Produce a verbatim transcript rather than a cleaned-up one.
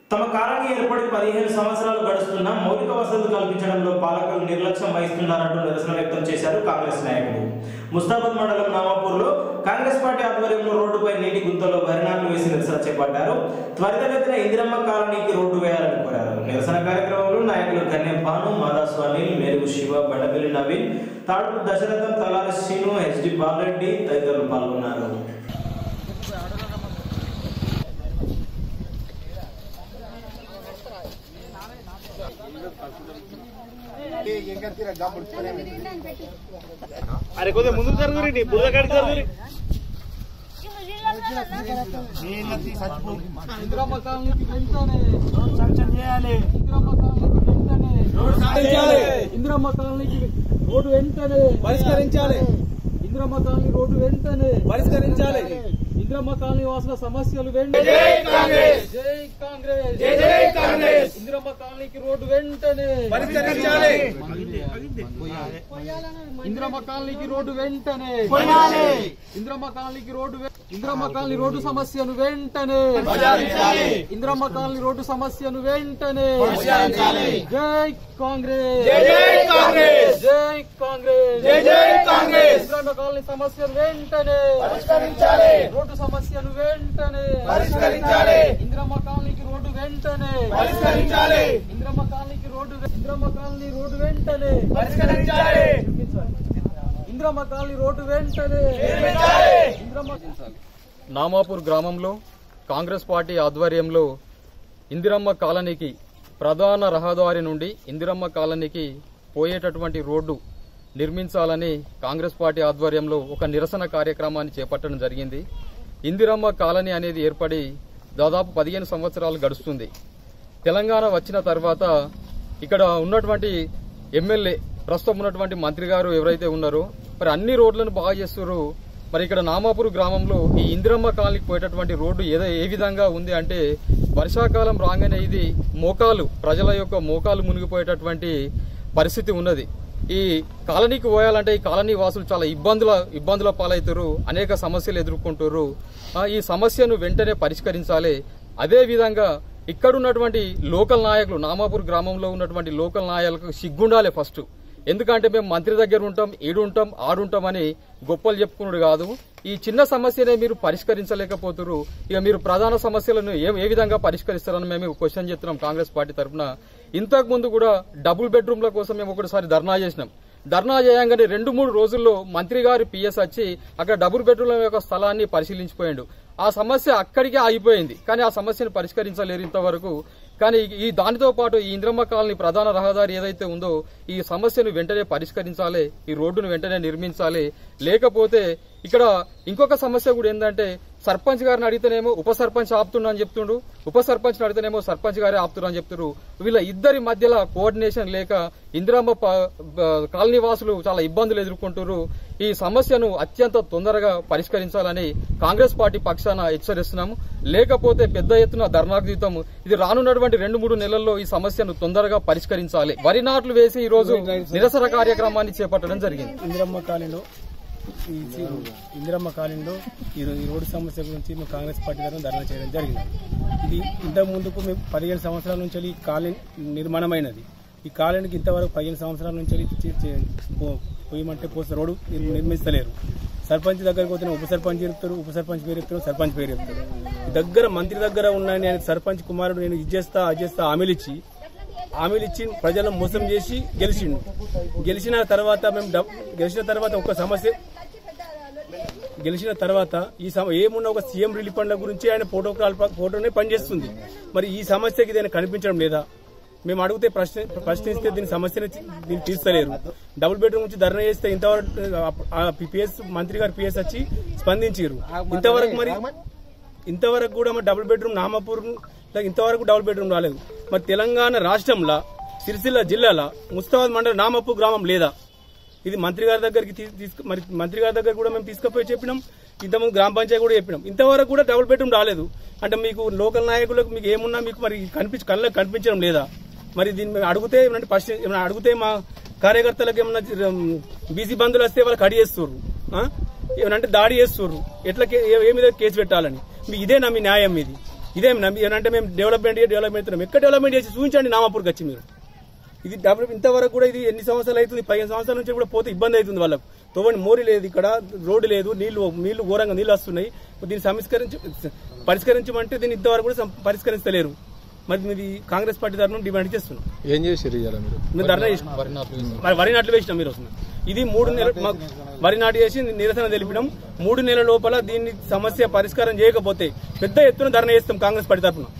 తమ కాలనీ ఏర్పడి పదిహేను సంవత్సరాలు గడుస్తున్నా మౌలిక వసతులు కల్పించడంలో పాలకులు నిర్లక్ష్యం వహిస్తున్నారంటూ నిరసన వ్యక్తం చేశారు కాంగ్రెస్ నాయకులు. ముస్తాబాద్ మండలం నామాపూర్లో కాంగ్రెస్ పార్టీ ఆధ్వర్యంలో రోడ్డుపై నీటి గుంతలో భరణాలు వేసి నిరసన చేపట్టారు. త్వరితగతిన ఇందిరమ్మ కాలనీకి రోడ్డు వేయాలని కోరారు. నిరసన కార్యక్రమంలో నాయకులు గన్నెం భాను, మాదాసు అనిల్, మేరుగు శివ, బండపల్లి నవీన్, తాడుపు దశరథం, తలారి శ్రీను, హెచ్డి బాలరెడ్డి తదితరులు పాల్గొన్నారు. अरे को ముందు జరుగురి బుర్ర కడి జరుగురి ఇంద్రమ్మ కాలనీకి వెంటనే రోడ్ శాంక్షన్ చేయాలి. ఇంద్రమ్మ కాలనీకి వెంటనే రోడ్ శాంక్షన్ ఇంద్రమ్మ కాలనీకి రోడ్ వెంటనే పరిష్కరించాలి. ఇంద్రమ్మ కాలనీ రోడ్డు వెంటనే పరిష్కరించాలి. ఇంద్రమ్మ కాలనీ వాసుల సమస్యలు వెంటనే జై కాంగ్రెస్ జై కాంగ్రెస్ జై జై కాంగ్రెస్. ఇంద్రమ్మ కాలనీకి రోడ్డు వెంటనే పరిష్కరించాలి. ఇంద్రమ్మ కాలనీకి రోడ్డు వెంటనే ఇంద్రమ్మ కాలనీకి రోడ్డు ఇంద్రమ్మ కాలనీ రోడ్డు సమస్యను వెంటనే ఇంద్రమ్మ కాలనీ రోడ్డు సమస్యను వెంటనే జై కాంగ్రెస్ జై జై కాంగ్రెస్ జై కాంగ్రెస్ జై జై కాంగ్రెస్. ఇంద్రమ్మ కాలనీ సమస్యను వెంటనే పరిష్కరించాలి. రోడ్డు సమస్యను వెంటనే పరిష్కరించాలి. ఇంద్రమ్మ కాలనీకి రోడ్డు వెంటనే పరిష్కరించాలి. ఇంద్రమ్మ కాలనీకి రోడ్డు ఇంద్రమ్మ కాలనీ రోడ్డు వెంటనే పరిష్కరించాలి. ఇంద్రమ్మ కాలనీ రోడ్డు వెంటనే ఇంద్రమ్మ. నామాపూర్ గ్రామంలో కాంగ్రెస్ పార్టీ ఆధ్వర్యంలో ఇందిరమ్మ కాలనీకి ప్రధాన రహదారి నుండి ఇందిరమ్మ కాలనీకి పోయేటటువంటి రోడ్డు నిర్మించాలని కాంగ్రెస్ పార్టీ ఆధ్వర్యంలో ఒక నిరసన కార్యక్రమాన్ని చేపట్టడం జరిగింది. ఇందిరమ్మ కాలనీ అనేది ఏర్పడి దాదాపు పదిహేను సంవత్సరాలు గడుస్తుంది. తెలంగాణ వచ్చిన తర్వాత ఇక్కడ ఉన్నటువంటి ఎమ్మెల్యే ప్రస్తుతం ఉన్నటువంటి మంత్రి గారు ఎవరైతే ఉన్నారో మరి అన్ని రోడ్లను బాగా చేస్తున్నారు. మరి ఇక్కడ నామాపూర్ గ్రామంలో ఈ ఇందిరమ్మ కాలనీకి పోయేటటువంటి రోడ్డు ఏదో ఏ విధంగా ఉంది అంటే వర్షాకాలం రాగానే ఇది మోకాలు ప్రజల యొక్క మోకాలు మునిగిపోయేటటువంటి పరిస్థితి ఉన్నది. ఈ కాలనీకి పోయాలంటే ఈ కాలనీ వాసులు చాలా ఇబ్బందుల ఇబ్బందుల పాలవుతారు, అనేక సమస్యలు ఎదుర్కొంటారు. ఈ సమస్యను వెంటనే పరిష్కరించాలి. అదే విధంగా ఇక్కడ ఉన్నటువంటి లోకల్ నాయకులు నామాపూర్ గ్రామంలో ఉన్నటువంటి లోకల్ నాయకులకు సిగ్గుండాలి ఫస్ట్. ఎందుకంటే మేము మంత్రి దగ్గర ఉంటాం, ఈడుంటాం, ఆడుంటామని గొప్పలు చెప్పుకున్నాడు కాదు. ఈ చిన్న సమస్యనే మీరు పరిష్కరించలేకపోతున్నారు. ఇక మీరు ప్రధాన సమస్యలను ఏ విధంగా పరిష్కరిస్తారని మేము క్వశ్చన్ చేస్తున్నాం కాంగ్రెస్ పార్టీ తరఫున. ఇంతకు ముందు కూడా డబుల్ బెడ్రూమ్ల కోసం మేము ఒకటిసారి ధర్నా చేసినాం. ధర్నా చేయంగానే రెండు మూడు రోజుల్లో మంత్రి గారి పిఎస్ వచ్చి అక్కడ డబుల్ బెడ్రూమ్ల యొక్క స్థలాన్ని పరిశీలించిపోయాడు. ఆ సమస్య అక్కడికే ఆగిపోయింది, కానీ ఆ సమస్యను పరిష్కరించలేరు ఇంతవరకు. కానీ ఈ దానితో పాటు ఈ ఇంద్రమ్మ కాలనీ ప్రధాన రహదారి ఏదైతే ఉందో ఈ సమస్యను వెంటనే పరిష్కరించాలి, ఈ రోడ్డును వెంటనే నిర్మించాలి. లేకపోతే ఇక్కడ ఇంకొక సమస్య కూడా ఏంటంటే సర్పంచ్ గారిని అడిగితేనేమో ఉప సర్పంచ్ ఆపుతున్నా అని చెప్తుండ్రు, ఉప సర్పంచ్ అడిగితేనేమో సర్పంచ్ గారే ఆపుతున్నారు అని చెప్తున్నారు. వీళ్ళ ఇద్దరి మధ్యలో కోఆర్డినేషన్ లేక ఇందిరమ్మ కాలనీ వాసులు చాలా ఇబ్బందులు ఎదుర్కొంటున్నారు. ఈ సమస్యను అత్యంత తొందరగా పరిష్కరించాలని కాంగ్రెస్ పార్టీ పక్షాన హెచ్చరిస్తున్నాము. లేకపోతే పెద్ద ఎత్తున ధర్నాకు దిగుతాము. ఇది రానున్నటువంటి రెండు మూడు నెలల్లో ఈ సమస్యను తొందరగా పరిష్కరించాలి. వరి నాట్లు వేసి ఈ రోజు నిరసన కార్యక్రమాన్ని చేపట్టడం జరిగింది. ఇందిరమ్మ కాలనీలో ఇందిరమ్మ కాలనీలో ఈ రోడ్డు సమస్య గురించి మేము కాంగ్రెస్ పార్టీ తరఫున ధర్నా చేయడం జరిగింది. ఇది ఇంతకు ముందుకు మేము పదిహేను సంవత్సరాల నుంచి ఈ కాలనీ నిర్మాణమైనది. ఈ కాలనీకి ఇంతవరకు పదిహేను సంవత్సరాల నుంచి పోయమంటే పోస్తే రోడ్డు నిర్మిస్తలేరు. సర్పంచ్ దగ్గరకు పోతే ఉప సర్పంచ్ చెప్తారు, ఉప సర్పంచ్ పేరు చెప్తారు, సర్పంచ్ పేరు చెప్తారు. దగ్గర మంత్రి దగ్గర ఉన్నాయని ఆయన సర్పంచ్ కుమారుడు నేను ఇది చేస్తా అది చేస్తా హామీలు ఇచ్చి హామీలు ఇచ్చి ప్రజలను మోసం చేసి గెలిచిండు. గెలిచిన తర్వాత మేము గెలిచిన తర్వాత ఒక సమస్య గెలిచిన తర్వాత ఈ ఏమున్న ఒక సీఎం రిలీఫ్ ఫండ్ల గురించి ఆయన ప్రోటోకాల్ ఫోటోనే పనిచేస్తుంది. మరి ఈ సమస్యకి దీన్ని కనిపించడం లేదా? మేము అడిగితే ప్రశ్న ప్రశ్నిస్తే దీని సమస్యను దీన్ని తీర్చలేరు. డబుల్ బెడ్రూమ్ నుంచి ధర్నా చేస్తే ఇంతవరకు పిఎస్ మంత్రి గారు పిఎస్ వచ్చి స్పందించారు. ఇంతవరకు మరి ఇంతవరకు కూడా మరి డబుల్ బెడ్రూమ్ నామాపూర్ ఇంతవరకు డబుల్ బెడ్రూమ్ రాలేదు. మరి తెలంగాణ రాష్ట్రంలో సిరిసిల్ల జిల్లాలో ముస్తాబాద్ మండలం నామాపూర్ గ్రామం లేదా? ఇది మంత్రి గారి దగ్గరికి తీసుకు మరి మంత్రి గారి దగ్గర కూడా మేము తీసుకుపోయి చెప్పినాం. ఇంతకుముందు గ్రామ పంచాయతీ కూడా చెప్పినాం. ఇంతవరకు కూడా డబుల్ బెడ్రూమ్ రాలేదు. అంటే మీకు లోకల్ నాయకులకు మీకు ఏమున్నా మీకు మరి కనిపించి కళ్ళకి కనిపించడం లేదా? మరి దీన్ని మేము అడిగితే ఏమన్నా ఫస్ట్ ఏమైనా అడిగితే మా కార్యకర్తలకు ఏమన్నా బీసీ బంధువులు వస్తే వాళ్ళకి అడి చేస్తున్నారు, ఏమనంటే దాడి చేస్తున్నారు. ఎట్లా ఏ మీద కేసు పెట్టాలని మీ ఇదేనా మీ న్యాయం? ఇది ఇదేం అంటే మేము డెవలప్మెంట్ డెవలప్మెంట్ అవుతున్నాం. ఎక్కడ డెవలప్మెంట్ చేసి చూపించండి నామాపూర్కి వచ్చి మీరు. ఇది డెవలప్ ఇంతవరకు కూడా ఇది ఎన్ని సంవత్సరాలు అవుతుంది, పదిహేను సంవత్సరాల నుంచి కూడా పోతే ఇబ్బంది అవుతుంది వాళ్ళకు. తోవని మోరి లేదు, ఇక్కడ రోడ్డు లేదు, నీళ్లు నీళ్లు ఘోరంగా నీళ్లు వస్తున్నాయి. దీన్ని సంస్కరించి పరిష్కరించమంటే దీన్ని ఇంతవరకు కూడా పరిష్కరిస్తలేరు. మరి మీది కాంగ్రెస్ పార్టీ తరఫున డిమాండ్ చేస్తున్నాం. ఏం చేశారు మేము ధర్నా చేసినాం, వరి నాట్లు వేసినాం. మీరు వస్తున్నాం ఇది మూడు నెలలు వరి నాటు చేసి నిరసన తెలిపినాం. మూడు నెలల లోపల దీన్ని సమస్య పరిష్కారం చేయకపోతే పెద్ద ఎత్తున ధర్నా చేస్తాం కాంగ్రెస్ పార్టీ తరఫున.